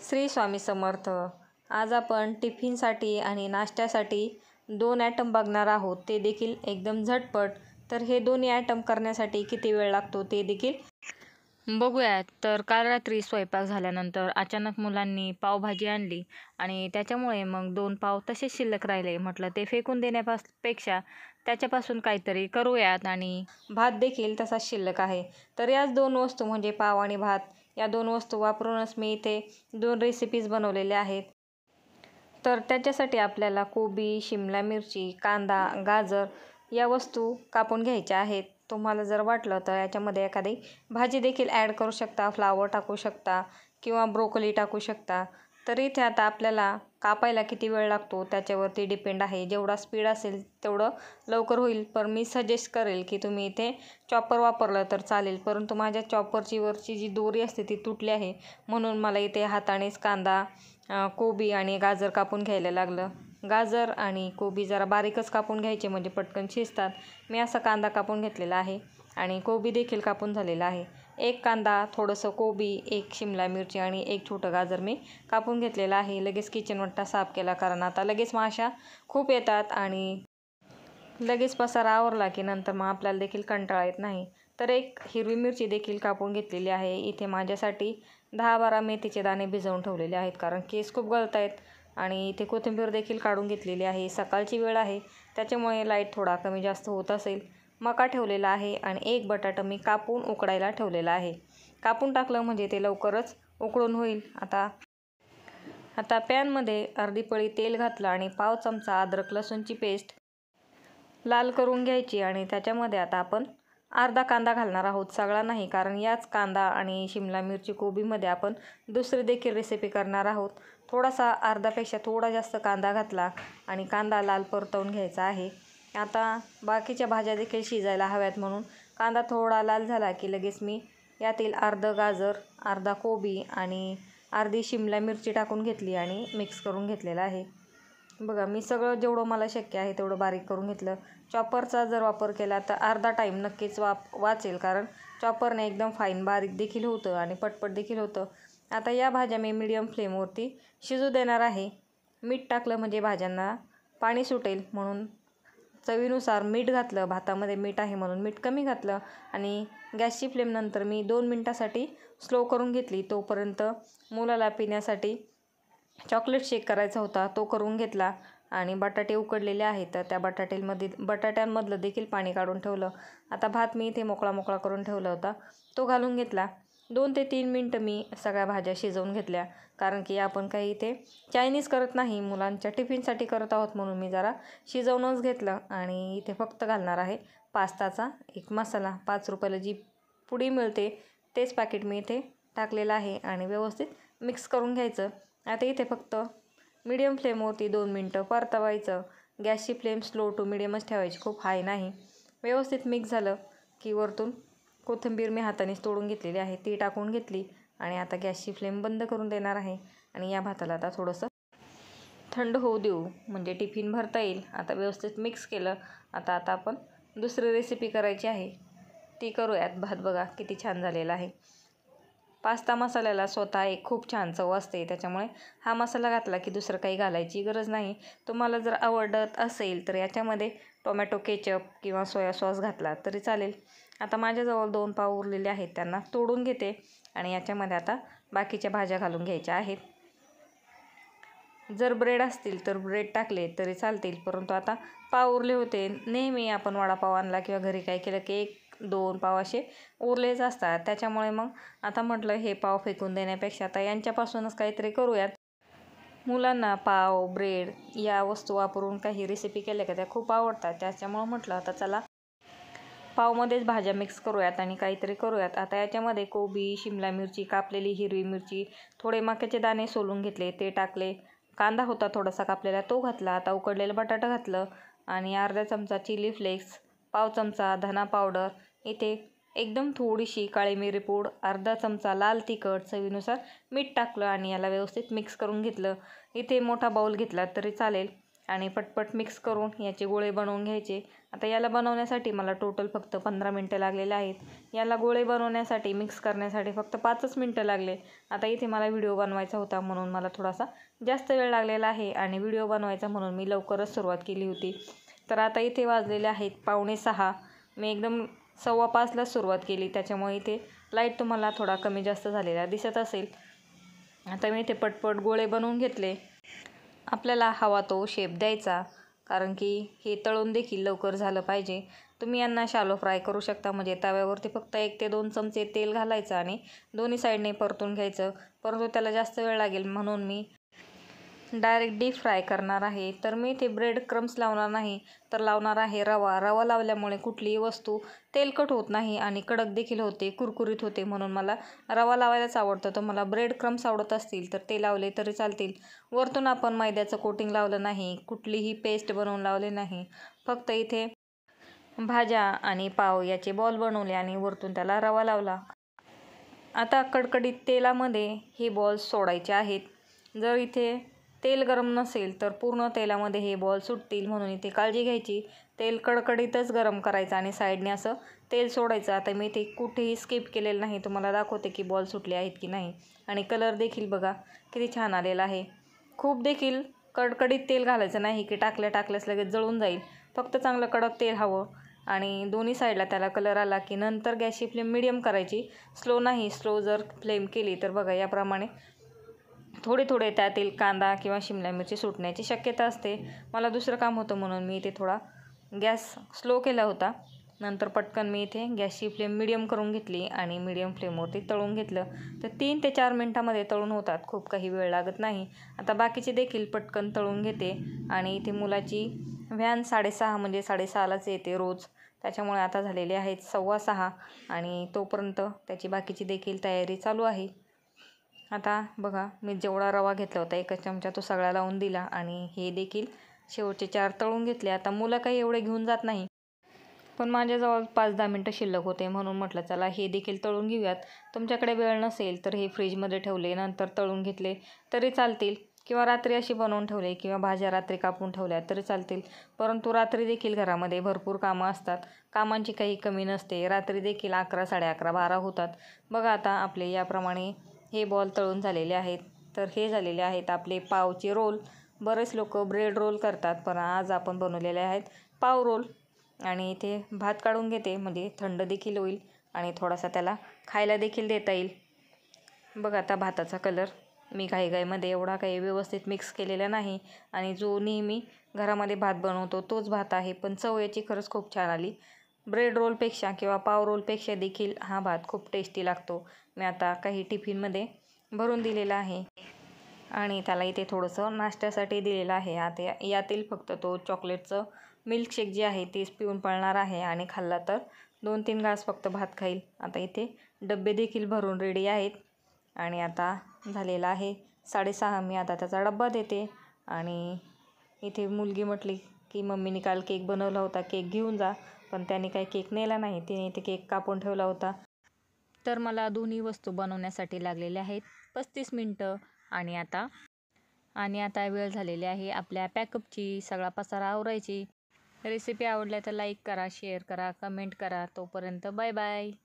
श्री स्वामी समर्थ. आज आपण टिफिनसाठी आणि नाश्त्यासाठी 2 ॲटम बघणार आहोत, ते देखील एकदम झटपट. तर हे दोन्ही ॲटम करण्यासाठी किती वेळ लागतो ते देखील बघूयात. तर काल रात्री स्वयंपाक झाल्यानंतर अचानक मुलांनी पावभाजी आणली आणि त्याच्यामुळे मग 2 पाव तसेच शिल्लक राहिले. म्हटलं ते फेकून देण्यापेक्षा त्याच्यापासून काहीतरी करूयात. आणि भात देखील तसाच शिल्लक आहे. तर याच 2 वस्तू म्हणजे पाव आणि भात, या 2 वस्तू वापरूनच मी इथे 2 रेसिपीज बनवलेल्या आहेत. तर त्याच्यासाठी आपल्याला कोबी, शिमला मिरची, कांदा, गाजर या वस्तू कापून घ्यायच्या आहेत. तुम्हाला जर वाटलं तर याच्यामध्ये एखादी भाजी देखील ॲड करू शकता, फ्लावर टाकू शकता किंवा ब्रोकोली टाकू शकता. तर इथे आता आपल्याला कापायला किती वेळ लागतो त्याच्यावरती डिपेंड आहे. जेवढा स्पीड असेल तेवढं लवकर होईल. पण मी सजेस्ट करेल की तुम्ही इथे चॉपर वापरलं तर चालेल, परंतु माझ्या चॉपरची वरची जी दोरी असते ती तुटली आहे, म्हणून मला इथे हातानेच कांदा, कोबी आणि गाजर कापून घ्यायला लागलं. गाजर आणि कोबी जरा बारीकच कापून घ्यायचे म्हणजे पटकन शिजतात. मी असा कांदा कापून घेतलेला आहे आणि कोबी देखील कापून झालेला आहे. 1 कांदा, थोडंसं कोबी, 1 शिमला मिरची आणि 1 छोटं गाजर मी कापून घेतलेलं आहे. लगेच किचन वट्टा साफ केला, कारण आता लगेच माशा खूप येतात आणि लगेच पसारा आवरला की नंतर मग आपल्याला देखील कंटाळा येत नाही. तर 1 हिरवी मिरची देखील कापून घेतलेली आहे. इथे माझ्यासाठी 10-12 मेथीचे दाणे भिजवून ठेवलेले आहेत, कारण केस खूप गळत आहेत. आणि इथे कोथिंबीर देखील काढून घेतलेली आहे. सकाळची वेळ आहे त्याच्यामुळे लाईट थोडा कमी जास्त होत असेल. मका ठेवलेला आहे आणि 1 बटाटा मी कापून उकडायला ठेवलेला आहे. कापून टाकलं म्हणजे ते लवकरच उकडून होईल. आता पॅनमध्ये अर्धी पळी तेल घातलं आणि पाव चमचा अद्रक लसूणची पेस्ट लाल करून घ्यायची. आणि त्याच्यामध्ये आता आपण अर्धा कांदा घालणार आहोत, सगळा नाही, कारण याच कांदा आणि शिमला मिरची कोबीमध्ये आपण दुसरी देखील रेसिपी करणार आहोत. थोडासा अर्धापेक्षा थोडा जास्त कांदा घातला आणि कांदा लाल परतवून घ्यायचा आहे. आता बाकीच्या भाज्या देखील शिजायला हव्यात, म्हणून कांदा थोडा लाल झाला की लगेच मी यातील अर्धं गाजर, अर्धा कोबी आणि अर्धी शिमला मिरची टाकून घेतली आणि मिक्स करून घेतलेलं आहे. बघा, मी सगळं जेवढं मला शक्य आहे तेवढं बारीक करून घेतलं. चॉपरचा जर वापर केला तर अर्धा टाईम नक्कीच वाचेल, कारण चॉपरने एकदम फाईन बारीक देखील होतं आणि पटपट देखील होतं. आता या भाज्या मी मीडियम फ्लेमवरती शिजू देणार आहे. मीठ टाकलं म्हणजे भाज्यांना पाणी सुटेल, म्हणून चवीनुसार मीठ घातलं. भातामध्ये मीठ आहे म्हणून मीठ कमी घातलं आणि गॅसची फ्लेम नंतर मी 2 मिनटासाठी स्लो करून घेतली. तोपर्यंत मुलाला पिण्यासाठी चॉकलेट शेक करायचा होता, तो करून घेतला. आणि बटाटे उकडलेले आहेत तर त्या बटाट्यांमधलं देखील पाणी काढून ठेवलं. आता भात मी इथे मोकळा करून ठेवला होता, तो घालून घेतला. 2 ते 3 मिनटं मी सगळ्या भाज्या शिजवून घेतल्या, कारण की आपण काही इथे चायनीज करत नाही, मुलांच्या टिफिनसाठी करत आहोत, म्हणून मी जरा शिजवूनच घेतलं. आणि इथे फक्त घालणार आहे पास्ताचा एक मसाला. 5 रुपयाला जी पुडी मिळते तेच पॅकेट मी इथे टाकलेलं आहे आणि व्यवस्थित मिक्स करून घ्यायचं. आता इथे फक्त मीडियम फ्लेमवरती 2 मिनटं परतवायचं. गॅसची फ्लेम स्लो टू मीडियमच ठेवायची, खूप हाय नाही. व्यवस्थित मिक्स झालं की वरतून कोथिंबीर मी हातानेच तोडून घेतलेली आहे, ती टाकून घेतली. आणि आता गॅसची फ्लेम बंद करून देणार आहे आणि या भाताला आता थोडंसं थंड होऊ देऊ, म्हणजे टिफिन भरता येईल. आता व्यवस्थित मिक्स केलं. आता आपण दुसरी रेसिपी करायची आहे, ती करूयात. भात बघा किती छान झालेला आहे. पास्ता मसाल्याला स्वतः एक खूप छान चव असते, त्याच्यामुळे हा मसाला घातला की दुसरं काही घालायची गरज नाही. तुम्हाला जर आवडत असेल तर याच्यामध्ये टोमॅटो केचप किंवा सोया सॉस घातला तरी चालेल. आता माझ्याजवळ 2 पाव उरलेले आहेत, त्यांना तोडून घेते आणि याच्यामध्ये आता बाकीच्या भाज्या घालून घ्यायच्या आहेत. जर ब्रेड असतील तर ब्रेड टाकले तरी चालतील, परंतु आता पाव उरले होते. नेहमी आपण वडापाव आणला किंवा घरी काय केलं की 1-2 पाव असे उरलेच असतात, त्याच्यामुळे मग आता म्हटलं हे पाव फेकून देण्यापेक्षा आता यांच्यापासूनच काहीतरी करूयात. मुलांना पाव, ब्रेड या वस्तू वापरून काही रेसिपी केल्या का त्या खूप आवडतात, त्याच्यामुळं म्हटलं आता चला पावमध्येच भाज्या मिक्स करूयात आणि काहीतरी करूयात. आता याच्यामध्ये कोबी, शिमला मिरची, कापलेली हिरवी मिरची, थोडे मक्याचे दाणे सोलून घेतले ते टाकले. कांदा होता थोडासा कापलेला, तो घातला. आता उकडलेलं बटाटा घातलं आणि अर्धा चमचा चिली फ्लेक्स, पाव चमचा धना पावडर, इथे एकदम थोडीशी काळी मिरी पूड, अर्धा चमचा लाल तिखट, चवीनुसार मीठ टाकलं आणि याला व्यवस्थित मिक्स करून घेतलं. इथे मोठा बाऊल घेतला तरी चालेल. आणि पटपट मिक्स करून याचे गोळे बनवून घ्यायचे. आता याला बनवण्यासाठी मला टोटल फक्त 15 मिनटं लागलेले आहेत. याला गोळे बनवण्यासाठी मिक्स करण्यासाठी फक्त 5च मिनटं लागले. आता इथे मला व्हिडिओ बनवायचा होता म्हणून मला थोडासा जास्त वेळ लागलेला आहे आणि व्हिडिओ बनवायचा म्हणून मी लवकरच सुरुवात केली होती. तर आता इथे वाजलेले आहेत 5:45. मी एकदम 5:15ला सुरुवात केली, त्याच्यामुळे इथे लाईट तुम्हाला थोडा कमी जास्त झालेला दिसत असेल. आता मी इथे पटपट गोळे बनवून घेतले. आपल्याला हवा तो शेप द्यायचा, कारण की हे तळून देखील लवकर झालं पाहिजे. तुम्ही यांना शॅलो फ्राय करू शकता, म्हणजे तव्यावरती फक्त 1 ते 2 चमचे तेल घालायचं आणि दोन्ही साईडने परतून घ्यायचं. परंतु त्याला जास्त वेळ लागेल म्हणून मी डायरेक्ट डीप फ्राय करणार आहे. तर मी इथे ब्रेड क्रम्स लावणार नाही, तर लावणार आहे रवा. रवा लावल्यामुळे कुठलीही वस्तू तेलकट होत नाही आणि कडक देखील होते, कुरकुरीत होते, म्हणून मला रवा लावायलाच आवडतं. तर मला ब्रेड क्रम्स आवडत असतील तर ते लावले तरी चालतील. वरतून आपण मैद्याचं कोटिंग लावलं नाही, कुठलीही पेस्ट बनवून लावले नाही, फक्त इथे भाज्या आणि पाव याचे बॉल बनवले आणि वरतून त्याला रवा लावला. आता कडकडीत तेलामध्ये हे बॉल्स सोडायचे आहेत. जर इथे तेल गरम नसेल तर पूर्ण तेलामध्ये हे बॉल सुटतील, म्हणून इथे काळजी घ्यायची. तेल कडकडीतच गरम करायचं आणि साईडने असं तेल सोडायचं. आता मी इथे कुठेही स्किप केलेलं नाही, तुम्हाला दाखवते की बॉल सुटले आहेत की नाही. आणि कलर देखील बघा किती छान आलेला आहे. खूप देखील कडकडीत तेल घालायचं नाही की टाकल्यास लगेच जळून जाईल. फक्त चांगलं कडक तेल हवं आणि दोन्ही साईडला त्याला कलर आला की नंतर गॅसची फ्लेम मिडियम करायची, स्लो नाही. स्लो जर फ्लेम केली तर बघा याप्रमाणे थोडे त्यातील कांदा किंवा शिमला मिरची सुटण्याची शक्यता असते. मला दुसरं काम होतं म्हणून मी इथे थोडा गॅस स्लो केला होता. नंतर पटकन मी इथे गॅसची फ्लेम मिडियम करून घेतली आणि मिडियम फ्लेमवरती तळून घेतलं. तर 3 ते 4 मिनटामध्ये तळून होतात, खूप काही वेळ लागत नाही. आता बाकीचे देखील पटकन तळून घेते. आणि इथे मुलाची व्हॅन 6:30 म्हणजे 6:30लाच येते रोज, त्याच्यामुळे आता झालेले आहेत 6:15 आणि तोपर्यंत त्याची बाकीची देखील तयारी चालू आहे. आता बघा मी जेवढा रवा घेतला होता 1 चमचा तो सगळा लावून दिला आणि हे देखील शेवटचे 4 तळून घेतले. आता मुलं काही एवढे घेऊन जात नाही, पण माझ्याजवळ 5-10 मिनटं शिल्लक होते म्हणून म्हटलं चला हे देखील तळून घेऊयात. तुमच्याकडे वेळ नसेल तर हे फ्रीजमध्ये ठेवले नंतर तळून घेतले तरी चालतील, किंवा रात्री अशी बनवून ठेवले किंवा भाज्या रात्री कापून ठेवल्या तरी चालतील. परंतु रात्री देखील घरामध्ये भरपूर कामं असतात, कामांची काही कमी नसते. रात्री देखील 11, 11:30, 12 होतात. बघा आता आपले याप्रमाणे हे बॉल तळून झालेले आहेत. तर हे झालेले आहेत आपले पावचे रोल. बरेच लोक ब्रेड रोल करतात, पण आज आपण बनवलेले आहेत पाव रोल. आणि इथे भात काढून घेते, म्हणजे थंड देखील होईल आणि थोडासा त्याला खायला देखील देता येईल. बघा आता भाताचा कलर मी घाईमध्ये एवढा काही व्यवस्थित मिक्स केलेला नाही आणि जो नेहमी घरामध्ये भात बनवतो तोच भात आहे, पण चव याची खरंच खूप छान आली. ब्रेड रोलपेक्षा किंवा पाव रोलपेक्षा देखील हा भात खूप टेस्टी लागतो. मी आता काही टिफिनमध्ये भरून दिलेला आहे आणि त्याला इथे थोडंसं नाश्त्यासाठी दिलेलं आहे. आता यातील फक्त तो चॉकलेटचं मिल्कशेक जे आहे तेच पिऊन पळणार आहे आणि खाल्ला तर 2-3 घास फक्त भात खाईल. आता इथे डबे देखील भरून रेडी आहेत आणि आता झालेला आहे 6:30. मी आता त्याचा डब्बा देते आणि इथे मुलगी म्हटली की मम्मीने काल केक बनवला होता, केक घेऊन जा, पण त्याने काही केक नेला नाही, तिने इथे केक कापून ठेवला होता. तर मला दोन्ही वस्तू बनवण्यासाठी लागलेल्या आहेत 35 मिनटं आणि आता वेळ झालेली आहे आपल्या पॅकअपची, सगळा पसारा आवरायची. रेसिपी आवडल्या तर लाईक करा, शेअर करा, कमेंट करा. तोपर्यंत बाय बाय.